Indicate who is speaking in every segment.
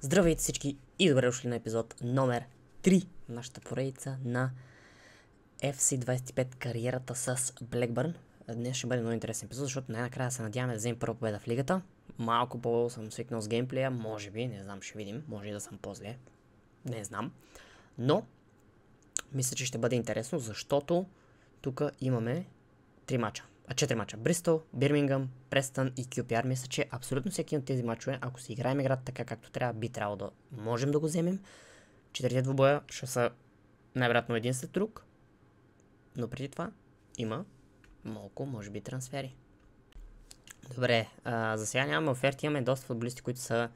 Speaker 1: Здравейте всички и добре дошли на епизод номер 3 на нашата поредица на FC25 кариерата с Blackburn. Днес ще бъде много интересен епизод, защото най-накрая се надяваме да вземем първа победа в лигата. Малко по съм свикнал с геймплея, може би, не знам, ще видим, може и да съм по-зле, не знам. Но, мисля, че ще бъде интересно, защото тук имаме 4 мача. Бристол, Бирмингъм, Престън и QPR. Мисля, че абсолютно всеки от тези мачове, ако си играем играта така както трябва, би трябвало да можем да го вземем. 4 двубоя ще са най-вероятно един след друг. Но преди това има малко, може би, трансфери. Добре, за сега нямаме оферти, имаме доста футболисти, които са...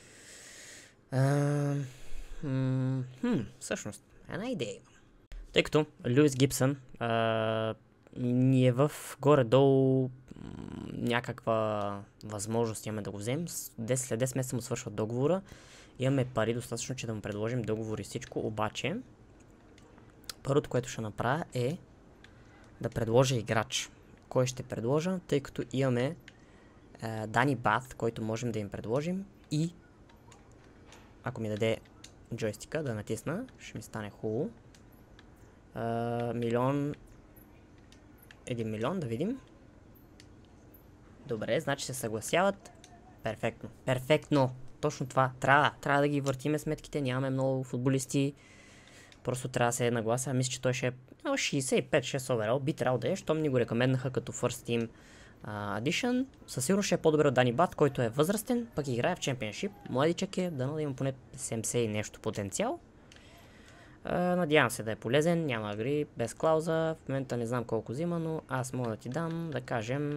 Speaker 1: всъщност, една идея имам. Тъй като Луис Гибсън ни е в горе-долу някаква възможност имаме да го вземем. След 10 месеца му свършва договора. Имаме пари достатъчно, че да му предложим договор и всичко. Обаче, първото, което ще направя е да предложа играч. Кой ще предложа? Тъй като имаме Дани Бат, който можем да им предложим, и ако ми даде джойстика да натисна, ще ми стане хубаво. 1 милион, да видим. Добре, значи се съгласяват. Перфектно. Перфектно. Точно това. Трябва да ги въртиме сметките. Нямаме много футболисти. Просто трябва да се нагласа. Мисля, че той ще е 65-6 оверал. Би трябвало да е, щом ни го рекоменднаха като First Team Addition. Със сигурно ще е по-добре от Дани Бат, който е възрастен, пък играе в Чемпионшип. Младичък е, дано да има поне 70 и нещо потенциал. Надявам се да е полезен, няма агри, без клауза. В момента не знам колко взима, но аз мога да ти дам, да кажем,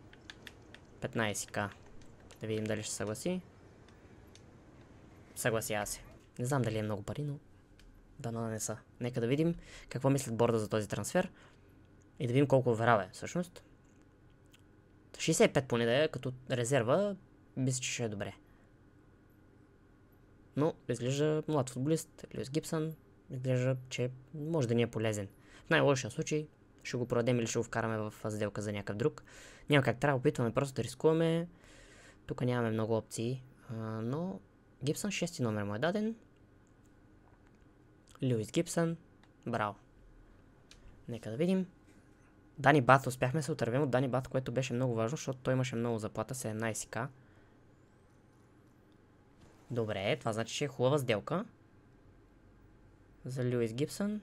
Speaker 1: 15к. Да видим дали ще съгласи. Съгласява се. Не знам дали е много пари, но дано не са. Нека да видим какво мислят борда за този трансфер. И да видим колко оверал е всъщност. 65 поне да е, като резерва, мисля, че ще е добре. Но изглежда млад футболист, Луис Гибсън. Изглежда, че може да ни е полезен. В най-лошия случай ще го продадем или ще го вкараме в сделка за някакъв друг. Няма как, трябва да опитваме просто да рискуваме. Тук нямаме много опции, но Гибсън 6 номер му е даден. Луис Гибсън, браво. Нека да видим. Дани Бат, успяхме да се отървем от Дани Бат, което беше много важно, защото той имаше много заплата, 17к. Добре, това значи, че е хубава сделка за Луис Гибсън.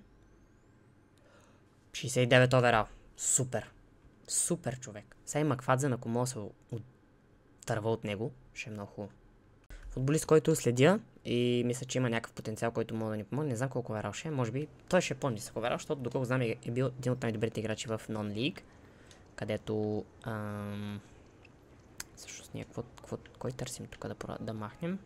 Speaker 1: 69 оверал. Супер. Супер човек. Сега и Макфадзен, ако мога да се отърва от него, ще е много хубаво. Футболист, който следя и мисля, че има някакъв потенциал, който мога да ни помогне. Не знам колко оверал ще е. Може би той ще е по-нисък оверал, защото доколко знам е бил един от най-добрите играчи в Non-League, където всъщност ние кой търсим тук да махнем?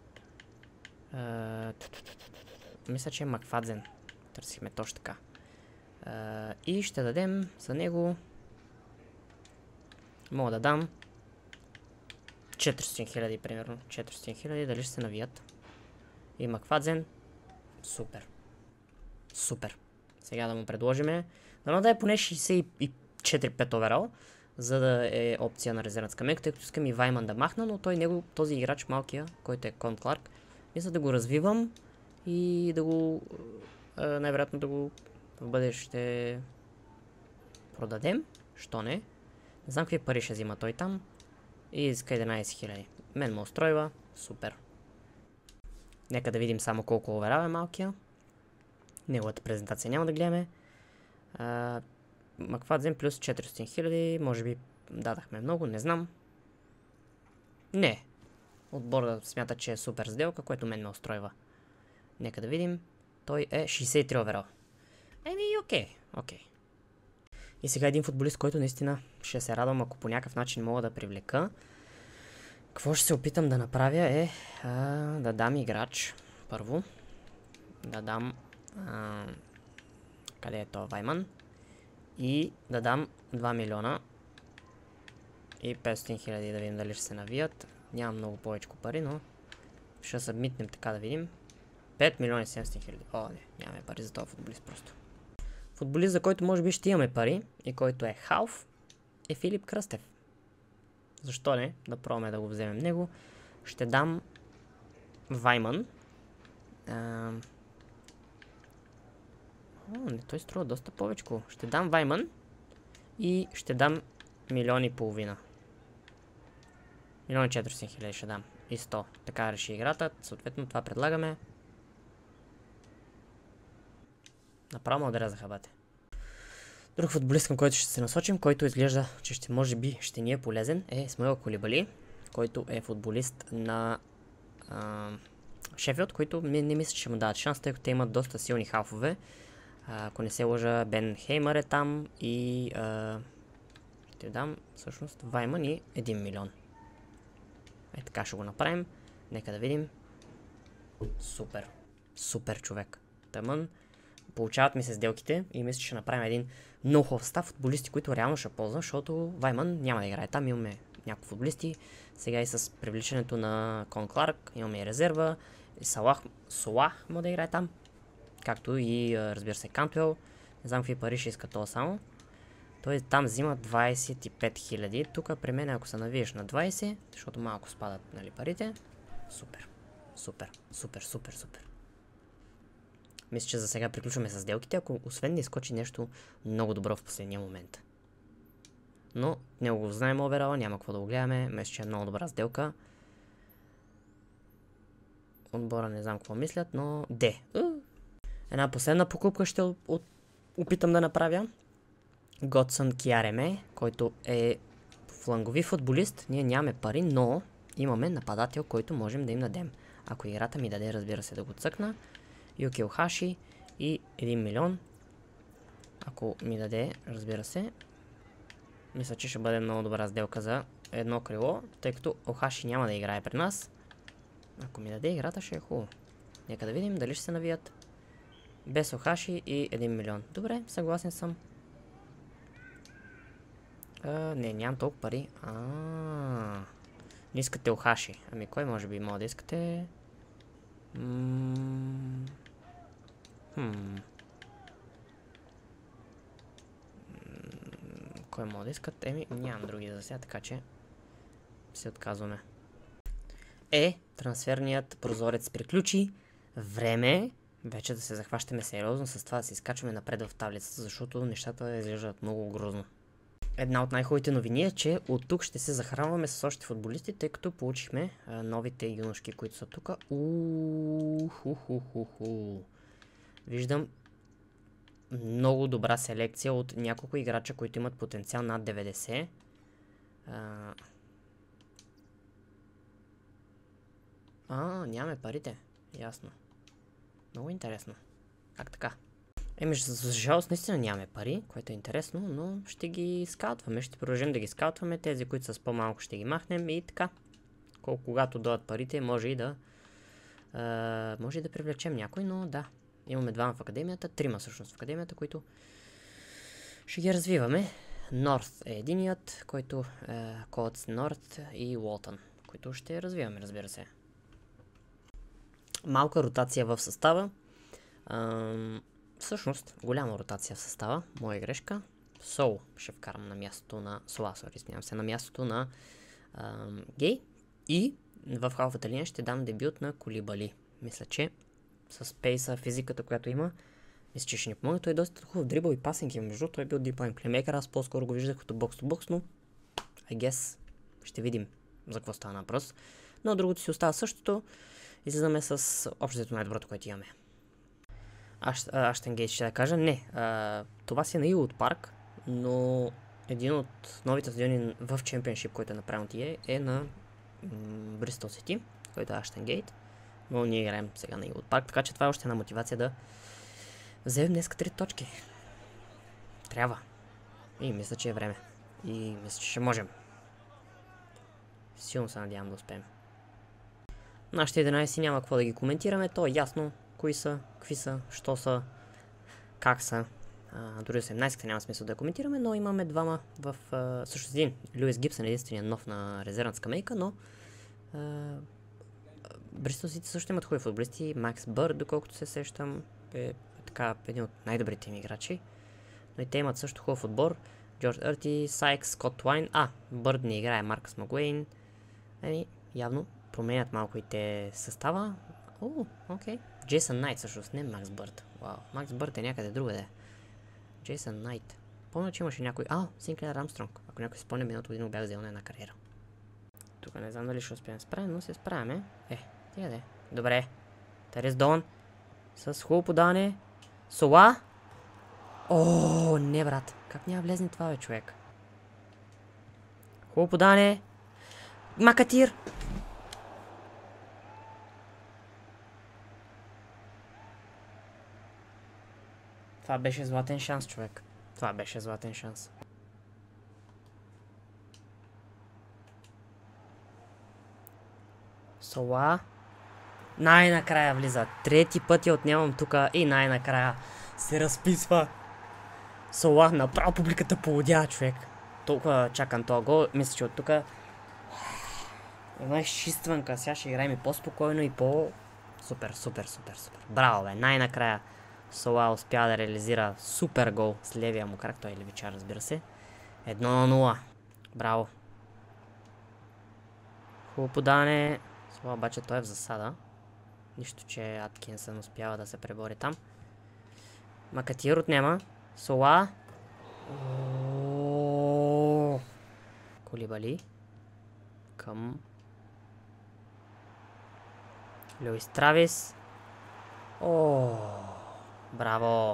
Speaker 1: Мисля, че е Макфадзен. Търсихме точно така. И ще дадем за него... Мога да дам 400 000 примерно. 400 000, дали ще се навият. И Макфадзен. Супер. Супер. Сега да му предложиме. Дано да е поне 64-5 оверал, за да е опция на резервната скамейка, тъй като искам и Вайман да махна, но този играч малкия, който е Кон Кларк, мисля да го развивам и да го най-вероятно да го в бъдеще продадем. Що не? Не знам какви пари ще взима той там. И иска 11 000. Мен ме устройва. Супер. Нека да видим само колко оверал е малкия. Неговата презентация няма да гледаме. Макфадзен плюс 400 000. Може би дадахме много, не знам. Не. Отбора смята, че е супер сделка, което мен ме устройва. Нека да видим. Той е 63 оверал. Окей. И сега един футболист, който наистина ще се радвам, ако по някакъв начин мога да привлека. Какво ще се опитам да направя е да дам играч първо. Да дам къде е то Вайман? И да дам 2 милиона и 500 000 да видим дали ще се навият. Нямам много повече пари, но ще събмитнем така да видим. 5 милиона и 700 000. О, не, нямаме пари за този футболист просто. Футболист, за който може би ще имаме пари и който е халф, е Филип Кръстев. Защо не? Да пробваме да го вземем него. Ще дам Вайман. Не, той струва доста повечко. Ще дам Вайман и ще дам 1,5 милиона. 1,400,000 ще дам. И 100. Така реши играта. Съответно това предлагаме. Направо ме отрязаха, бате. Друг футболист, към който ще се насочим, който изглежда, че може би ще ни е полезен, е Исмаил Кулибали, който е футболист на Шефилд, който не мисля, че му дават шанс, тъй като те имат доста силни халфове. Ако не се лъжа, Бен Хеймър е там и ще дам всъщност Вайман и 1 милион. Е, така ще го направим. Нека да видим. Супер. Супер човек. Тъмън. Получават ми се сделките и мисля, че ще направим един много хубав състав футболисти, които реално ще ползвам, защото Вайман няма да играе там. Имаме няколко футболисти. Сега и с привличането на Кон Кларк имаме и резерва. И Солах може да играе там. Както и, разбира се, Кантуел. Не знам какви пари ще иска това само. Той там взима 25 000. Тук при мен, ако се навиеш на 20, защото малко спадат, нали, парите. Супер. Супер. Супер, супер, супер. Мисля, че за сега приключваме с сделките, ако освен да изкочи нещо много добро в последния момент. Но не го знаем оверала, няма какво да го гледаме. Мисля, че е много добра сделка. Отбора не знам какво мислят, но една последна покупка ще опитам да направя. Готсън Киареме, който е флангови футболист. Ние нямаме пари, но имаме нападател, който можем да им дадем. Ако играта ми даде, разбира се, да го цъкна. Юки Охаши и 1 милион. Ако ми даде, разбира се, мисля, че ще бъде много добра сделка за едно крило, тъй като Охаши няма да играе при нас. Ако ми даде играта, ще е хубаво. Нека да видим дали ще се навият. Без Охаши и 1 милион. Добре, съгласен съм. Не, нямам толкова пари. Не искате Охаши. Ами кой може би може да искате? Кой може да искат? Нямам други за сега, така че се отказваме. Трансферният прозорец приключи. Време е вече да се захващаме сериозно с това да се изкачваме напред в таблицата, защото нещата изглеждат много грозно. Една от най-хубавите новини е, че от тук ще се захранваме с още футболисти, тъй като получихме новите юношки, които са тук. Виждам много добра селекция от няколко играча, които имат потенциал над 90. Нямаме парите. Ясно. Много интересно. Как така? За жалост наистина нямаме пари, което е интересно, но ще ги скаутваме, ще продължим да ги скаутваме. Тези, които са с по-малко, ще ги махнем и така. Когато дойдат парите, може и да привлечем някой, но да. Имаме двама в академията, трима всъщност в академията, които ще ги развиваме. Норth е единият, който е Коутс Норth и Уолтън, които ще развиваме, разбира се. Малка ротация в състава. Всъщност, голяма ротация в състава. Моя грешка. Сол ще вкарам на мястото на на мястото на Гей. И в халфата линия ще дам дебют на Кулибали. Мисля, че с пейса, физиката, която има, мисля, че ще ни помогне. Той е доста хубав дрибъл и пасинг. Между той е бил дипайн плеймейкър. Аз по-скоро го виждах като бокс-то-бокс, но I guess ще видим за какво става въпрос. Но другото си остава същото. Излизаме с общото най-доброто, което имаме. Аштън Гейт ще да кажа. Не. Това си е на Илот парк, но един от новите стадиони в Чемпионшип, който е направен от EA, е на Бристол Сити, който е Аштън Гейт. Но ние играем сега на Илот парк, така че това е още една мотивация да вземем днес 3 точки. Трябва. И мисля, че е време. И мисля, че ще можем. Силно се надявам да успеем. Нашите 11 няма какво да ги коментираме, то е ясно кои са, какви са, що са, как са. Дори 18-те няма смисъл да коментираме, но имаме двама в... също един, Луис Гибсън, единствения нов на резервната скамейка, но Бристолсите също имат хубави футболисти. Макс Бърд, доколкото се сещам, е така един от най-добрите им играчи. Но и те имат също хубав отбор. Джордж Ерти, Сайкс, Скот Уайн. Бърд не играе, Маркъс Магуейн. Явно променят малко и те състава. Окей. Джейсън Найт всъщност, не Макс Бърт. Вау, Макс Бърт е някъде другаде. Джейсън Найт. Помня, че имаше някой... Синклер Армстронг. Ако някой спомня, миналото година бях взел на една кариера. Тук не знам дали ще успеем да справим, но се справяме. Тига де. Добре. Терес Дон. С хубаво подаване. Сола. Не, брат. Как няма влезне това, бе, човек? Хубаво подаване. Макатир. Това беше златен шанс, човек. Това беше златен шанс. Сола. Най-накрая влиза. Трети път я отнемам тук и най-накрая се разписва. Сола, направо публиката полудява, човек. Толкова чакам този гол. Мисля, че от тук една изчистванка. Сега ще играем и по-спокойно и по... Супер. Браво, бе. Най-накрая Сола успя да реализира супер гол с левия му крак. Той е левичар, разбира се. 1-0. Браво. Хубаво подаване. Сола обаче той е в засада. Нищо, че Аткинсън успява да се пребори там. Макатир отнема. Сола. Колибали. Към Луис Травис. Браво.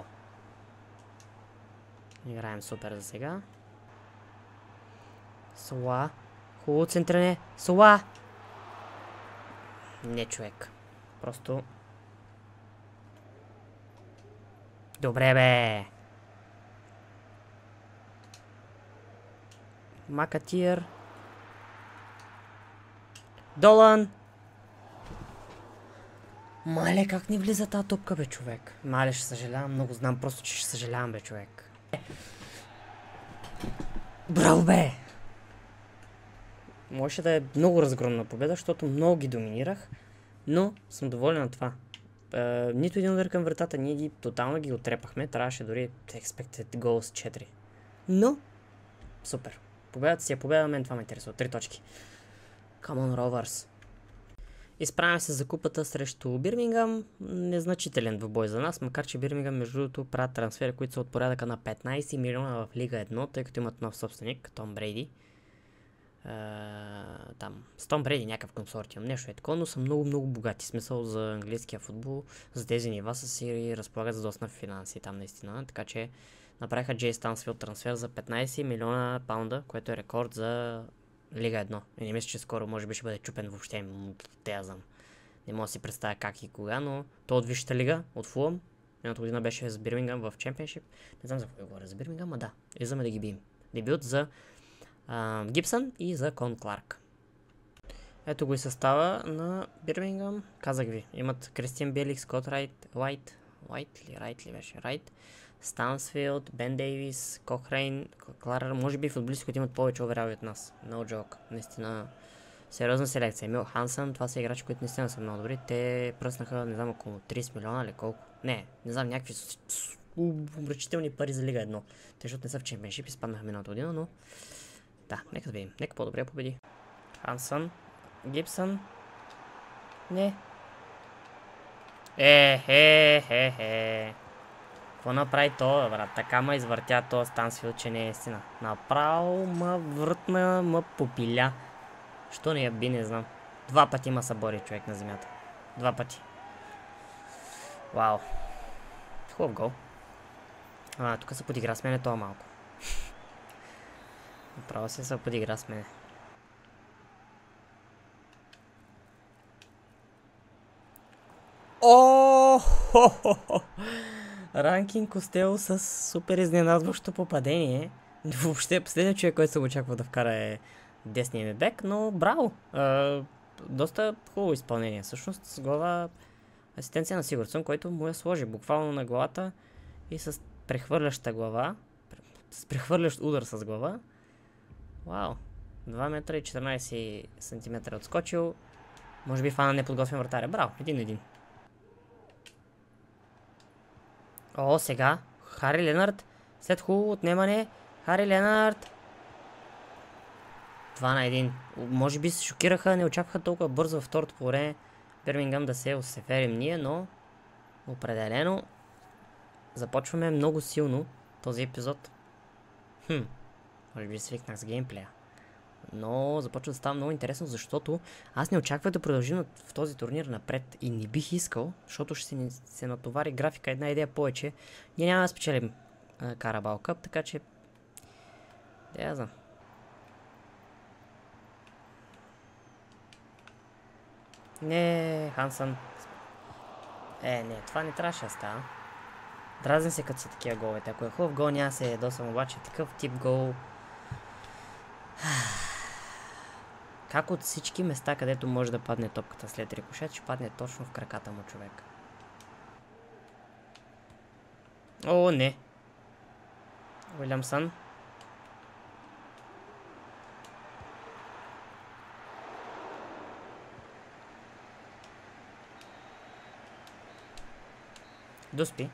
Speaker 1: Играем супер за сега. Сола. Хубаво центране. Сола. Не, човек. Просто... Добре, бе. Макатир. Долан. Мале, как не влиза тази топка, бе, човек? Мале, ще съжалявам. Много знам просто, че ще съжалявам, бе, човек. Браво, бе! Можеше да е много разгромна победа, защото много ги доминирах. Но съм доволен на това. Нито един удар към вратата, ние ги тотално ги отрепахме. Трябваше дори expected goals 4. Но, супер. Победата си е победа, мен това ме интересува. 3 точки. Come on, Rovers. Изправяме се за купата срещу Бирмингъм. Незначителен двубой за нас, макар че Бирмингъм между другото правят трансфери, които са от порядъка на 15 милиона в Лига 1, тъй като имат нов собственик, Том Брейди. Там, с Том Брейди някакъв консортиум, нещо е такова, но са много богати. Смисъл за английския футбол, за тези нива са си разполагат за доста финанси там наистина, така че направиха Джей Стансфилд трансфер за 15 милиона паунда, което е рекорд за Лига 1. И не мисля, че скоро може би ще бъде чупен въобще. Те знам. Не мога да си представя как и кога, но то от Висшата лига, от Фулъм. Едната година беше с Бирмингъм в Чемпионшип. Не знам за какво говоря за Бирмингъм, да. Излизаме да ги бием. Дебют за Гибсън и за Кон Кларк. Ето го и състава на Бирмингъм. Казах ви. Имат Кристиан Белик, Скот Райт ли беше? Райт. Стансфилд, Бен Дейвис, Кохрейн, Кларър, може би футболисти, които имат повече оверали от нас. No joke. Наистина сериозна селекция. Емил Хансън, това са играчи, които наистина са много добри. Те пръснаха, не знам, около 30 милиона или колко. Не знам, някакви обръчителни пари за Лига 1. Те, защото не са в чемпионшип, изпаднаха миналата година, но да, нека да видим. Нека по-добре победи. Хансън, Гибсън. Не. Какво направи то, брат? Така ма извъртя то Стансфилд, че не е истина. Направо ма въртна, ма попиля. Що не я би, не знам. 2 пъти ма събори човек на земята. 2 пъти. Вау. Хубав гол. Тук се подигра с мене това малко. Направо се подигра с мене. Ранкин Костело с супер изненадващо попадение. Въобще последният човек, който съм очаквал да вкара е десния ми бек, но браво! Доста хубаво изпълнение. Всъщност с глава асистенция на Сигурдсън, който му я сложи буквално на главата и с прехвърляща глава, с прехвърлящ удар с глава. Вау! 2 метра и 14 сантиметра отскочил. Може би фана неподготвен вратаря. Браво! 1-1. Сега. Хари Ленард. След хубаво отнемане. Хари Ленард. 2 на 1. Може би се шокираха, не очакваха толкова бързо във второто по време Бирмингъм да се осеверим ние, но определено започваме много силно този епизод. Може би свикнах с геймплея. Но започва да става много интересно, защото аз не очаквах да продължим в този турнир напред и не бих искал, защото ще се натовари графика една идея повече. Ние няма да спечелим Карабао Къп, така че... Да я знам. Не, Хансън. Не, това не трябваше да става. Дразни се като са такива головете. Ако е хубав гол, няма се ядосам, обаче такъв тип гол... Как от всички места, където може да падне топката след рикошет, ще падне точно в краката му човек. О, не. Уилямсън. Дуспи.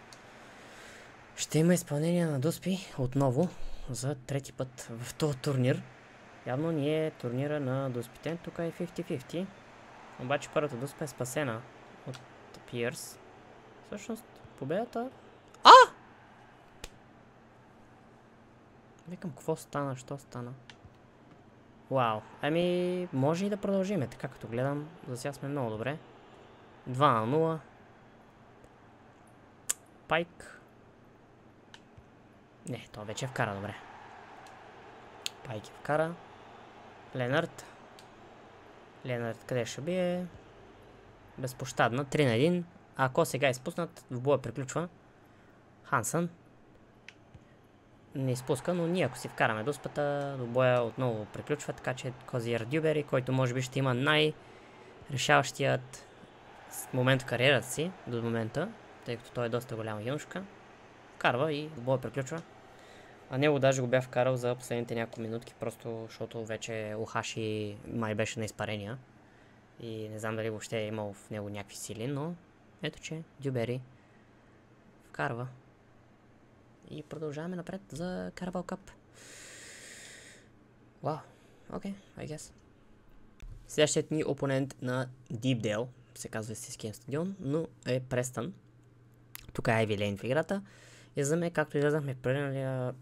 Speaker 1: Ще има изпълнение на Дуспи отново за трети път в този турнир. Явно ни е турнира на Дуспите. Тук е 50-50. Обаче първата Дуспа е спасена от Пиърс. Всъщност, победата... Викам, какво стана? Що стана? Вау. Ами, може и да продължиме. Така като гледам, за сега сме много добре. 2 на 0. Пайк. Не, то вече вкара добре. Пайк е вкара. Ленард. Ленард къде ще бие? Безпощадна. 3 на 1. Ако сега изпуснат, в боя приключва. Хансън. Не изпуска, но ние ако си вкараме Дуспата, до боя отново приключва, така че Козиер Дюбери, който може би ще има най-решаващият момент в кариерата си до момента, тъй като той е доста голяма юношка, вкарва и до боя приключва. А него даже го бях вкарал за последните няколко минутки, просто защото вече Охаши май беше на изпарения и не знам дали въобще е имал в него някакви сили, но ето че Дюбери вкарва. И продължаваме напред за Карабао Къп. Вау, окей, I guess. Следващият ни опонент на Дипдейл, се казва истинския стадион, но е Престън. Тук е Айви Лейн в играта. Излизаме, както излязахме в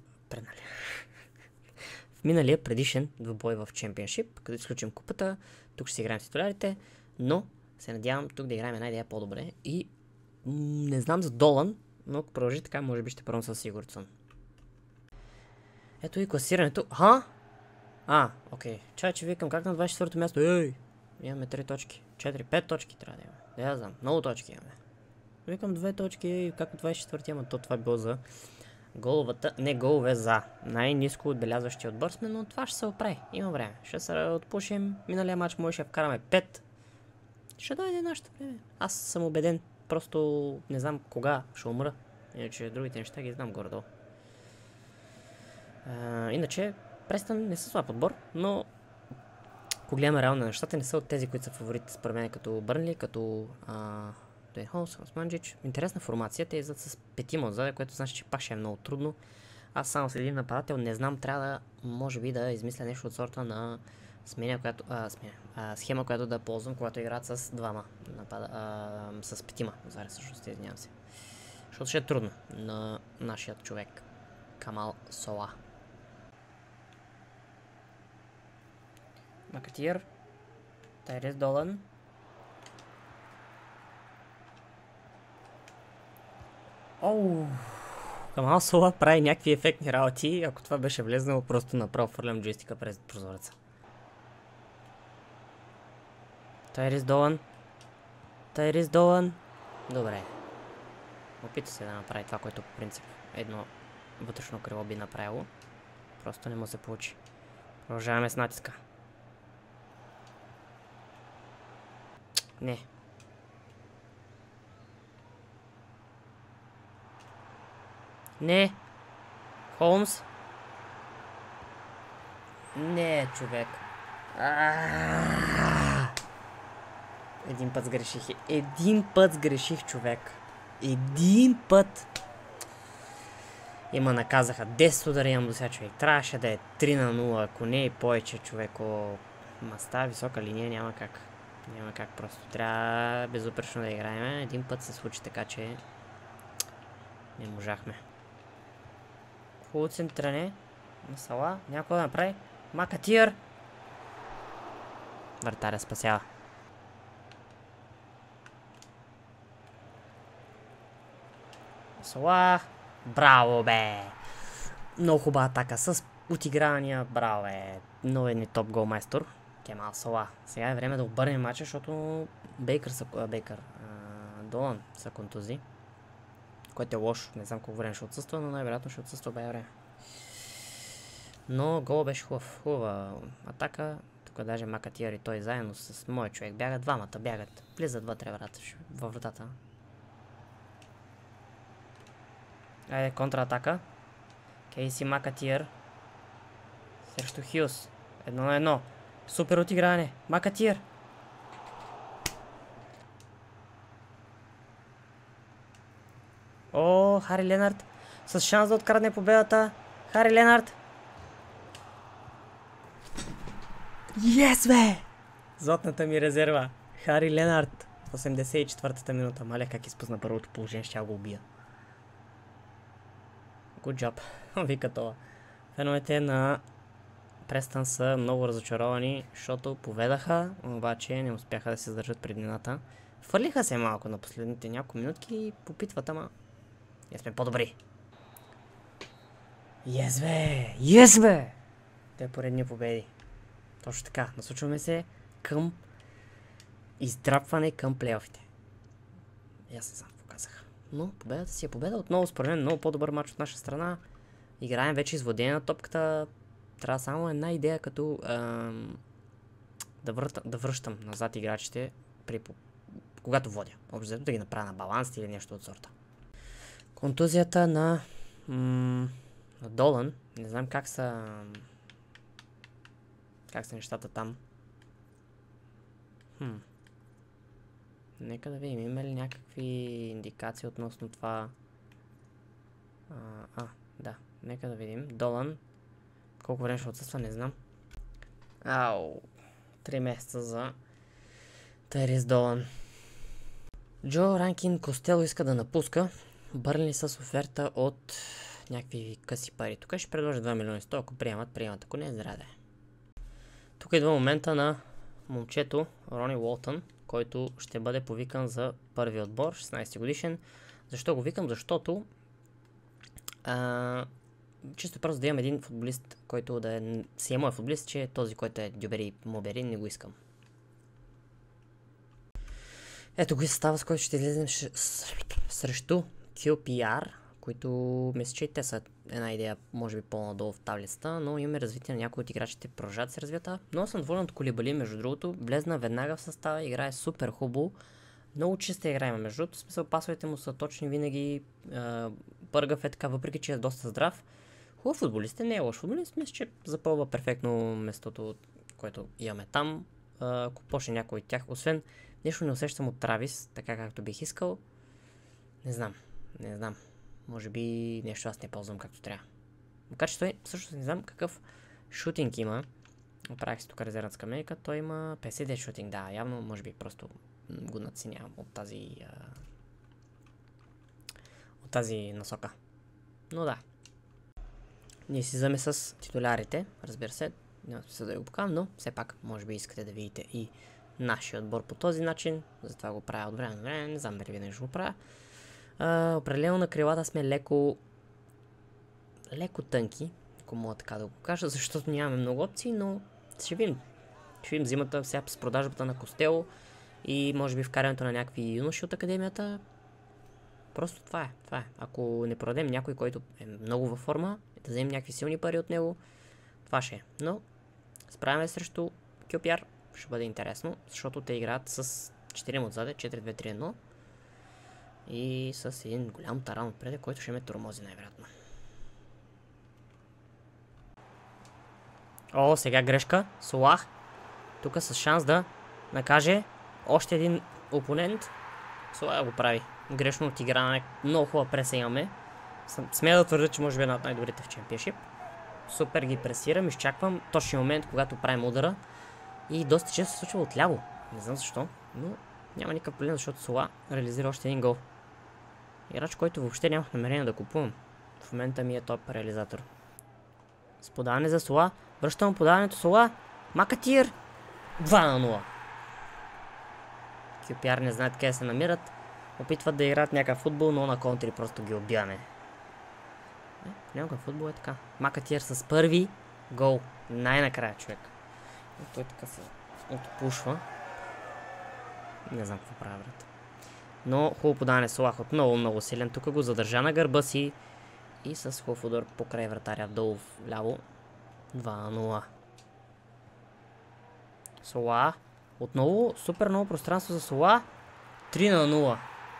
Speaker 1: миналия предишен двубой в Чемпионшип, където изключим купата. Тук ще си играем с титулярите, но се надявам тук да играем една идея по-добре. И не знам за Долан, но ако продължи така, може би ще пробвам със Сигурдсън. Ето и класирането. Окей. Чай, че викам как на 24-то място. Имаме 3 точки. 4-5 точки трябва да имаме. Да я знам. Много точки имаме. Викам 2 точки, как от 24-ти, ама това е било за головата. Не, голове за най-ниско отбелязващия отбор сме, но това ще се оправи. Има време. Ще се отпушим. Миналия матч може да вкараме 5. Ще дойде нашето време. Аз съм убеден. Просто не знам кога ще умра. Иначе другите неща ги знам горе-долу. Иначе Престън не са слаб отбор, но ако гледаме реално на нещата, не са от тези, които са фаворити според мен, като Бърнли, като Дуейн Холс, Манджич. Интересна формация, те излизат с 5 отзаде, което значи, че пак ще е много трудно. Аз само с един нападател не знам, трябва да, може би да измисля нещо от сорта на схема, която да ползвам, когато играят с двама. С 5 отзаде, всъщност, извинявам се. Защото ще е трудно на нашия човек. Камал Сола. Макатир. Тайрис Долан. Камал Сола прави някакви ефектни работи. Ако това беше влезнало, просто направо фърлям джойстика през прозореца. Тайрис Долан. Тайрис Долан. Добре. Опита се да направи това, което по принцип едно вътрешно крило би направило. Просто не му се получи. Продължаваме с натиска. Не. Не. Холмс. Не, човек. Един път сгреших. Един път сгреших, човек. Един път. Има наказаха 10 удари, имам до сега човек. Трябваше да е 3-0, ако не и повече човеко. Ма с тази висока линия няма как. Няма как просто. Трябва безупречно да играем. Един път се случи така, че не можахме. Хубаво центране. На Сала. Някой да направи. Макатир. Вратаря спасява. Сала. Браво, бе! Много хубава атака с отигравания. Браво, бе! Много едни топ гол майстор. Кемал Сала. Сега е време да обърнем матча, защото Долан са контузи. Което е лошо. Не знам колко време ще отсъства, но най-вероятно ще отсъства бе време. Но гол беше хубав. Хубава атака. Тук даже Макатир и той заедно с моят човек бягат. Двамата бягат. Влизат вътре във вратата. Айде, контратака. Кейси Макатир. Срещу Хюс. 1-1. Супер отигране. Макатир. О, Хари Ленард. С шанс да открадне победата. Хари Ленард. Yes, бе! Златната ми резерва. Хари Ленард. В 84-та минута. Маля как изпусна първото положение. Ще го убия. Good job. Вика това. Феновете на Престън са много разочаровани, защото поведаха, обаче не успяха да се задържат преднината. Фърлиха се малко на последните няколко минутки и попитват, ама ние сме по-добри. Yes, бе! Yes, бе! Те поредни победи. Точно така. Насочваме се към издрапване към плейофите. И аз не знам какво казах. Но победата си е победа. Отново според мен много по-добър матч от наша страна. Играем вече извладение на топката. Трябва само една идея, като да връщам назад играчите, когато водя. Общо да ги направя на баланс или нещо от сорта. Контузията на Долан. Не знам как са нещата там. Нека да видим, има ли някакви индикации относно това. Да, нека да видим. Долан. Колко време ще отсъства, не знам. 3 месеца за Терис Долан. Джо Ранкин Костело иска да напуска. Бърли с оферта от някакви къси пари. Тук ще предложа 2 милиона 100, ако приемат. Ако не, здраве. Тук идва момента на момчето Рони Уолтън, който ще бъде повикан за първи отбор, 16 годишен. Защо го викам? Защото чисто просто да имам един футболист, който да си е моят футболист, че този, който е Дюбери Мобери, не го искам. Ето го и състава, с който ще излезем срещу QPR, които мисля, че и те са една идея, може би по-надолу в таблицата, но имаме развитие на някои от играчите, продължават се развита. Но съм доволен от Колибали, между другото, влезна веднага в състава, играе супер хубаво. Много чиста игра има, между другото, смисъл пасовете му са точни винаги, Пъргав е така, въпреки че е доста здрав. Хубав футболист, не е лош футболист, мисля, че запълва перфектно местото, което имаме там. Ако почне някой от тях, освен нещо не усещам от Травис, така както бих искал. Не знам. Може би нещо аз не ползвам както трябва. Макар че той също не знам какъв шутинг има. Направих си тук резервна скамейка, той има 50 шутинг, да, явно може би просто го надценявам от тази насока. Но да. Ние си вземе с титулярите, разбира се, няма смисъл да го покажам, но все пак може би искате да видите и нашия отбор по този начин, затова го правя от време на време, не знам дали винаги ще го правя. Определено на крилата сме леко тънки, ако мога така да го кажа, защото нямаме много опции, но ще видим. Ще видим зимата сега с продажбата на Костело и може би вкарането на някакви юноши от академията. Просто това е. Ако не продадем някой, който е много във форма, да вземем някакви силни пари от него, това ще е. Но справяме срещу QPR, ще бъде интересно, защото те играят с 4 отзаде, 4-2-3-1 и с един голям таран отпред, който ще ме тормози най-вероятно. О, сега грешка. Солах. Тук с шанс да накаже още един опонент. Солах го прави. Грешно отигране. Много хубава преса имаме. Смея да твърдя, че може би една от най-добрите в Championship. Супер ги пресирам, изчаквам точния момент, когато правим удара. И доста често се случва отляво. Не знам защо, но няма никакъв проблем, защото Сола реализира още един гол. Играч, който въобще нямах намерение да купувам. В момента ми е топ реализатор. С подаване за Сола. Връщам подаването Сола. Макатир! 2-0. QPR не знаят къде се намират. Опитват да играят някакъв футбол, но на контри просто ги убиваме. Някакъв футбол е така. Макатир с първи гол. Най-накрая, човек. Той така се отпушва. Не знам какво правя, брат. Но хубаво подаване Солах отново много силен. Тук го задържа на гърба си. И с хубав удар покрай вратаря долу в ляво. 2-0. Сола. Отново супер много пространство за Сола. 3-0.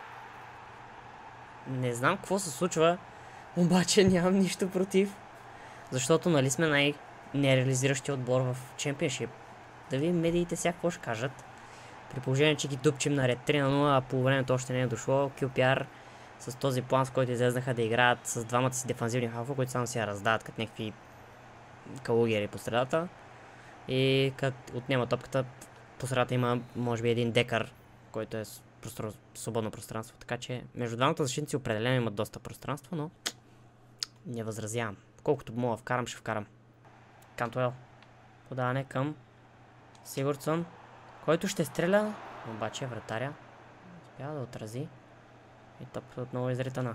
Speaker 1: Не знам какво се случва. Обаче нямам нищо против. Защото нали сме най-нереализиращия отбор в Championship. Да видим медиите сега какво ще кажат. При положение, че ги дупчим наред 3-0, а по времето още не е дошло. QPR с този план, с който излезнаха да играят с двамата си дефанзивни халфа, които само си я раздават като някакви калугери по средата. И като отнема топката, по средата има може би един декар, който е свободно пространство. Така че между двамата защитници определено имат доста пространство, но не възразявам. Колкото мога вкарам, ще вкарам. Кантуел. Подаване към Сигурдсон, който ще стреля, обаче вратаря успява да отрази и топката отново изритана.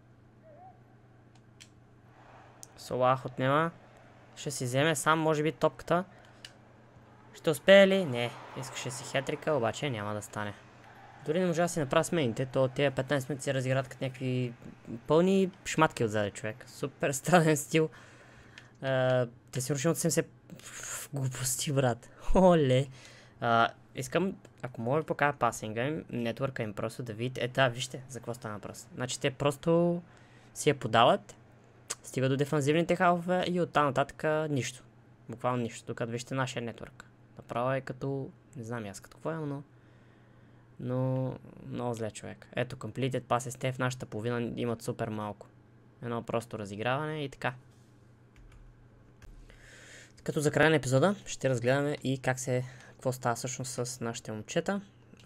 Speaker 1: Солах отнема. Ще си вземе сам, може би, топката. Ще успее ли? Не. Искаше си хетрика, обаче няма да стане. Дори не можа да си направя смените, то тези 15 минути се разиграт като някакви пълни шматки отзаде, човек. Супер странен стил. Те си рушим от 70 глупости, брат. Оле. Искам, ако мога да покажа пасинга им, нетворка им просто да видите. Вижте за какво стана въпрос. Значи те просто си я подават, стига до дефанзивните халфове и оттам нататък нищо. Буквално нищо. Тук вижте нашия нетворк. Направо е като, не знам аз като какво е, но много зле, човек. Ето, completed passes, те в нашата половина имат супер малко. Едно просто разиграване и така. Като за края на епизода ще разгледаме и какво става всъщност с нашите момчета.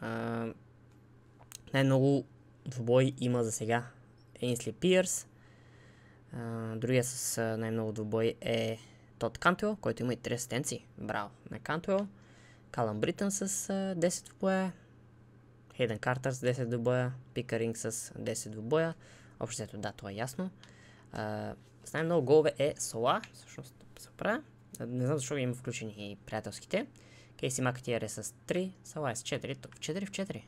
Speaker 1: Най-много двубой има за сега Ainsley Pierce. Другия с най-много двубой е Тод Кантуел, който има и 3 асистенции. Браво на Кантуел. Калъм Бритън с 10 двубоя. Хейден Картер с 10 двубоя. Пикъринг с 10 двубоя. Общото да, това е ясно. С най-много голове е Сола. Всъщност се правя. Не знам защо има включени и приятелските. Кейси Макатиер е с 3. Сола е с 4. 4 в 4.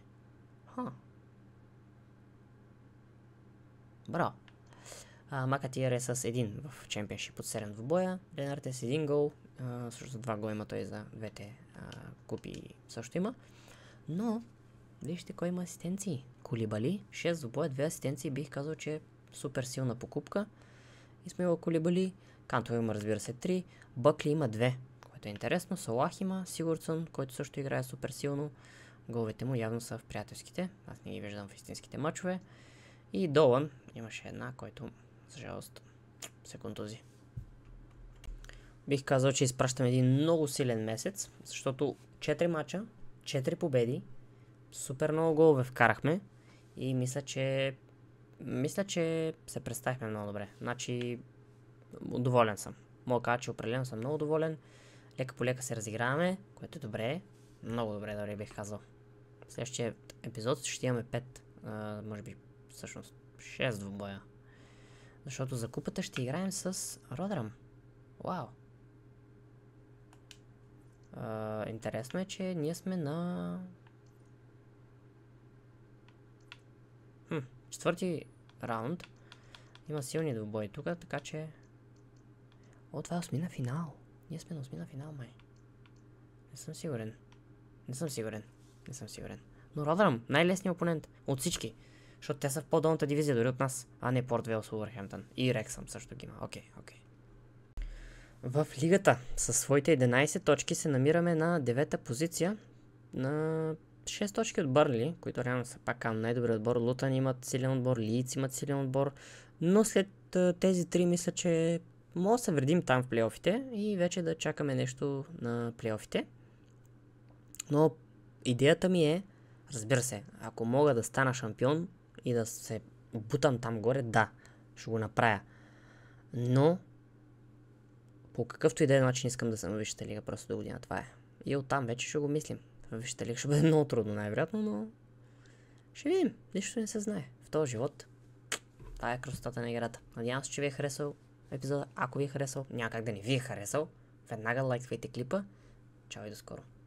Speaker 1: Браво. Макатиер е с 1 в Championship от 7 двубоя. Ленард е с 1 гол. Също 2 гола има той за двете купи също има. Но, вижте кой има асистенции. Колибали, 6 двубоя, 2 асистенции. Бих казал, че е супер силна покупка. Исмаил Колибали. Кантуел има, разбира се, 3. Бъкли има 2, което е интересно. Солах има, Сигурдсън, който също играе супер силно. Головете му явно са в приятелските. Аз не ги виждам в истинските мачове. И Долан имаше една, който, за жалост, се контузи. Бих казал, че изпращаме един много силен месец, защото 4 мача, 4 победи, супер много голове вкарахме и мисля, че се представихме много добре. Значи, доволен съм. Мога да кажа, че определено съм много доволен. Лека по лека се разиграваме, което е добре. Много добре, дори бих казал. В следващия епизод ще имаме 5, може би всъщност 6 двубоя. Защото за купата ще играем с Родърам. Вау! Интересно е, че ние сме на... четвърти раунд. Има силни двубои тук, така че... това е осмина финал. Ние сме на осмина финал, май. Не съм сигурен. Но Родърам, най-лесният опонент от всички. Защото те са в по-долната дивизия дори от нас, а не Порт Вейл с Уолвърхемптън. И Рексъм също ги има. Окей. В лигата със своите 11 точки се намираме на 9-та позиция. На 6 точки от Бърнли, които реално са пак най-добрият отбор. Лутън имат силен отбор, Лийдс имат силен отбор. Но след тези 3 мисля, че може да се вредим там в плейофите и вече да чакаме нещо на плейофите. Но идеята ми е, разбира се, ако мога да стана шампион и да се бутам там горе, да, ще го направя. Но по какъвто и да е начин искам да съм в Висшата лига просто до година. Това е. И оттам вече ще го мислим. В Висшата лига ще бъде много трудно, най-вероятно, но ще видим. Нищо не се знае. В този живот това е красотата на играта. Надявам се, че ви е харесал епизода. Ако ви е харесал, няма как да не ви е харесал. Веднага лайквайте клипа. Чао и до скоро.